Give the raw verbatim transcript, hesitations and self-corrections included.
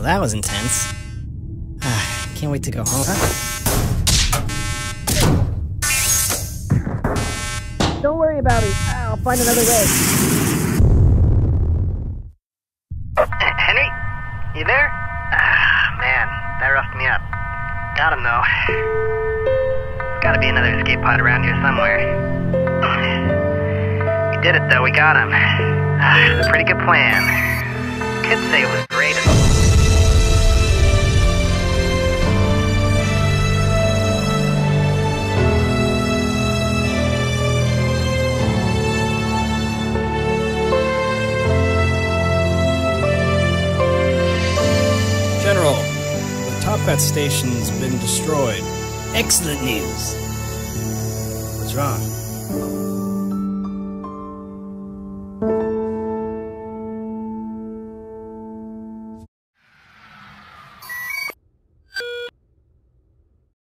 Well, that was intense. Can't wait to go home. Huh? Don't worry about it. I'll find another way. Henry? You there? Ah, man, that roughed me up. Got him, though. There's gotta be another escape pod around here somewhere. We did it, though. We got him. Ah, it was a pretty good plan. Could say it was great. General, the Toppat station's been destroyed. Excellent news. What's wrong?